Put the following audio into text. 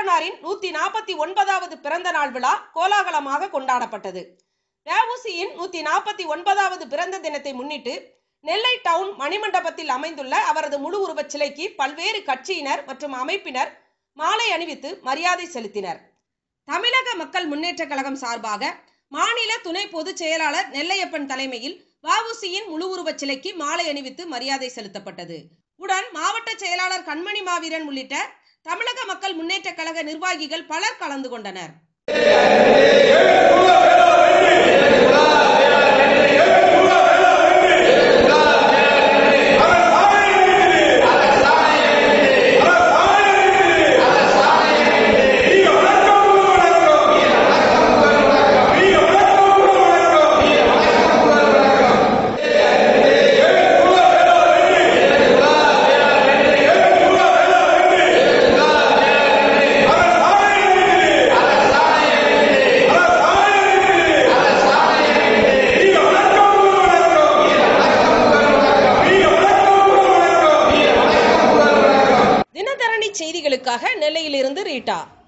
கலைஞரின் 149வது பிறந்த நாள் விழா கோலாகலமாக கொண்டாடப்பட்டது. வ.உ.சி.யின் 149வது பிறந்த தினத்தை முன்னிட்டு நெல்லை டவுன் மணிமண்டபத்தில் அமைந்துள்ள அவரது முழு உருவச் சிலைக்கு பல்வேறு கட்சியினர் மற்றும் அமைப்பினர் மாலை அணிவித்து மரியாதை செலுத்தினர். தமிழக மக்கள் முன்னேற்ற கழகம் சார்பாக மாநில துணை பொதுச் செயலாளர் நெல்லையப்பன் தலைமையில் வ.உ.சி.யின் முழு உருவச் சிலைக்கு மாலை அணிவித்து மரியாதை செலுத்தப்பட்டது. உடன் மாவட்ட செயலாளர் கண்மணி மாவீரன் உள்ளிட்ட தமிழக மக்கள் முன்னேற்ற கழக நிர்வாகிகள் பலர் கலந்து கொண்டனர். செய்திகளுக்காக நெல்லையிலிருந்து ரீட்டா.